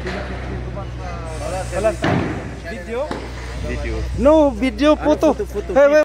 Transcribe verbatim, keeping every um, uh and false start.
Wala. Video? Video. No, video, photo. Photo, photo. Hey, wait.